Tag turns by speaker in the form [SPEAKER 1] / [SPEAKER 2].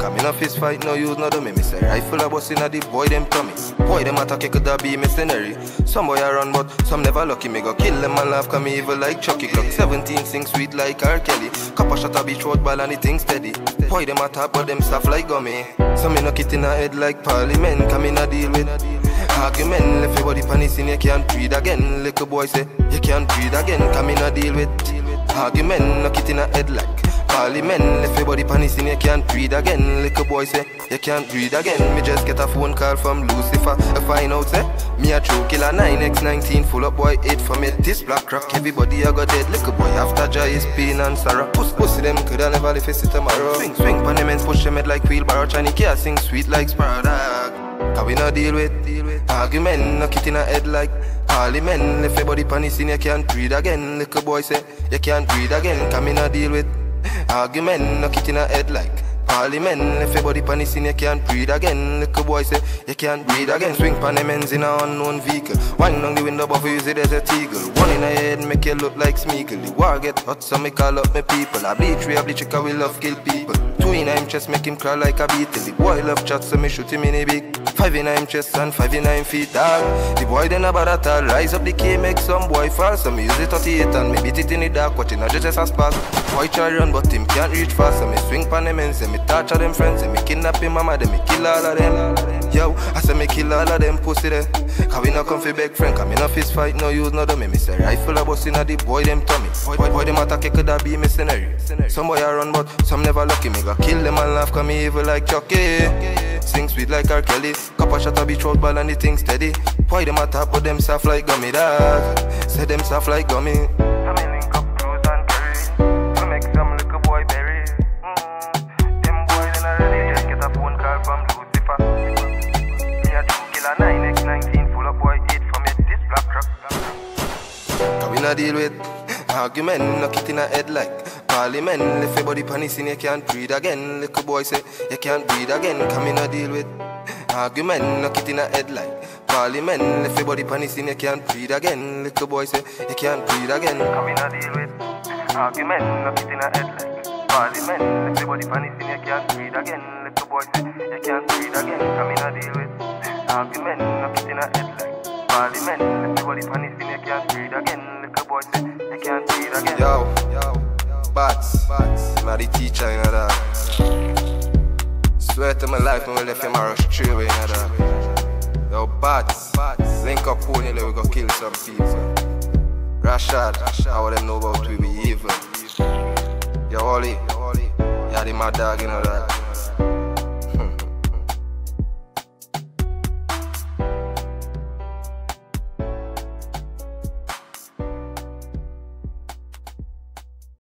[SPEAKER 1] Come in a fist fight, no use no dummy. Me say rifle a bust inna the boy them tummy. Boy them attack, it coulda be mercenary. Some boy a run but some never lucky. Me go kill them and laugh, come evil like Chucky Clock. 17 sing sweet like R. Kelly. Couple shot a beach road ball and the thing steady. Boy them attack but them soft like gummy. Some me knock it in a head like Parliament. Come in a deal with argument. Left your body panic in, you can't breathe again. Little boy say you can't breathe again. Come in a deal with argument. Knock it in a head like Parliament. Left your body panic in, you can't breathe again. Little boy say you can't breathe again. Me just get a phone call from Lucifer. I find out say me a true killer 9x19 full up boy 8 for me. This black rock everybody a got dead. Little boy after joy is pain and sorrow. Pussy them coulda never live to see tomorrow. Swing pan them and push them head like wheelbarrow. Chinese car sing sweet like sparrow dog. Cause we no deal with argument. Knock it in a head like Parliament. Left your body panic in, you can't breathe again. Little boy say you can't breathe again. Come in a deal with argument. Knock it in a head like Parliament. Left your body panic in, you can't breathe again. Little boy say you can't breathe again. Swing pan them ends in a unknown vehicle. One down the window above you use it as a eagle. One in a head make you look like Smeagol. The war get hot so me call up my people. I bleach cause we love kill people. 2 in him chest make him cry like a beetle. The boy love chat so me shoot him in a big. 5 in him chest and 5 in him feet dog. The boy then about at all. Rise up the key make some boy fall. So me use it 38 and me beat it in the dark. Watching a just a spark. Boy try run but him can't reach fast. So me swing pan them ends. Me torture them friends. Me kidnap him mama. Then me kill all of them. Yo, I say me kill all of them pussy there. Cause we no come fi beg friend. Cause me no fist fight no use no dummy. Me say rifle a bust inna the boy them tummy. Boy them attack it coulda be mercenary. Some boy a run but some never lucky. Me go kill them and laugh cause me evil like Chucky. Sing sweet like R. Kelly. Couple shot a beach road ball and the thing steady. Boy them attack but them soft like gummy dog. Say them soft like gummy.
[SPEAKER 2] Some link up cruise and carry. To make some little boy berry. Them boys in a really just get a phone call from Lucifer. Me a true killer 9x19 full of boy 8 for me this black truck.
[SPEAKER 1] Cause we no deal with argument. Knock it in a head like Parliament. Left your body panic in, you can't breathe again. Little boy say you can't breathe again. Come in a deal with argument. Knock it in a head like Parliament. Left your body panic in, you can't breathe again. Little boy say you can't breathe again.
[SPEAKER 2] Come in a deal with argument. Knock it in a head like Parliament. Left your body panic in, you can't breathe again. Little boy say you can't breathe again. Come in a deal with argument. Knock it in a head like Parliament. Left your body panic in, you can't breathe again. Little boy say you can't breathe again.
[SPEAKER 1] Yo. Bats, I'm the teacher, you know that. Swear to my life, when we left him a straight away, you know that. Yo, Bats, link up Pony, we go kill some people. Rashad, how them know about we be evil. Yo, Holly, you're the mad dog, you know that.